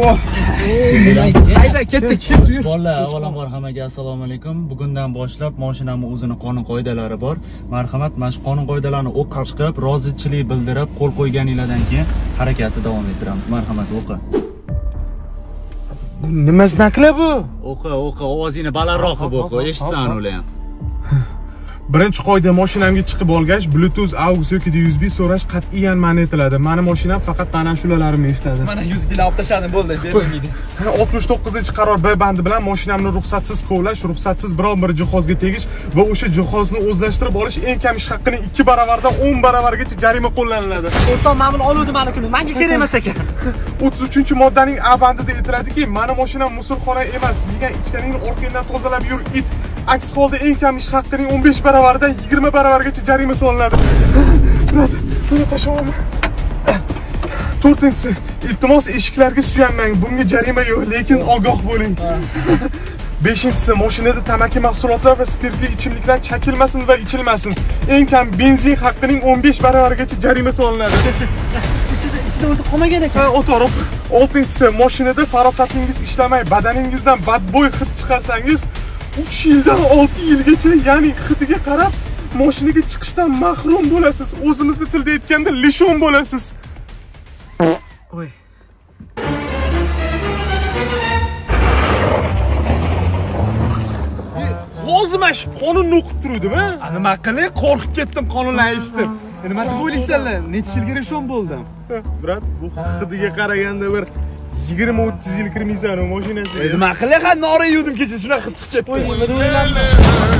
Hayda, ketdik. Bolalar, avvalambor hammaga assalomu alaykum. Bugundan boshlab mashinamning o'zining qonun qoidalari bor. Marhamat, mana shu qonun qoidalarni o'qib chiqib, rozichilik bildirib, qo'l qo'yganinglardan keyin harakatni davom ettiramiz. Marhamat, o'qi. Nima znaklar bu? O'qi, ovozingni balandroq qilib o'qi, eshitsan ular ham. Birinchi qoida, mashinamga chiqib olgach, Bluetooth AUX yoki USB so'rash qat'iyan man etiladi. Meni mashinam faqat mana shulalarimni eshitadi. Mana 100 bil olib tashladim, bo'ldi, bermaydi. 69-qaror B bandi bilan mashinamni ruxsatsiz kovlash, ruxsatsiz biron bir jihozga tegish va o'sha jihozni o'zlashtirib olish eng kam ish haqqining 2 baravardan 10 baravargacha jarima qo'llaniladi. O'rtoq, ma'mul oluvdi manikuni. Menga kerak emas ekan. 33-moddaning A bandida aytiladiki, meni mashinam musulxona emas, yegan ichganingni orqangdan tozalab yur it. Aks holda eng kam ish haqqining 15 baravardan 20 baravargacha jarima solinadi. Buni tashlamayman. 4-inchisi, iltimos eshiklarga suyanmang. Bunga jarima yo'q, lekin ogoh bo'ling. 5-inchisi, mashinada tamaki mahsulotlar va spirtli ichimliklar chakilmasin va ichilmasin. Eng kam benzin haqqining 15 baravargacha jarima solinadi. Ichida o'zi qolmagan ekan. O'to'g'ri. 6-inchisi, mashinada farosatingiz ishlamay, badaningizdan badbo'y hid chiqarsangiz 3 yildan 6 yilgacha, ya'ni hidiga qarab, mashinaga chiqishdan mahrum bo'lasiz. O'zimizni tilda aytganda lishon bo'lasiz. Voy. Hozir mana shu qonunni o'qib turdim-a? Nima qilay? Qo'rqib ketdim qonunlarni eshitib. Nima deb o'ylaysanlar? Necha yilga rishon bo'ldim? Brat, bu hidiga qaraganda bir 20-30 yil kirmaysan u mashinasiga. Nima qilay? Ha, nora yuvdim kecha, shunaqa hid chiqib. Nima deb o'ylayman?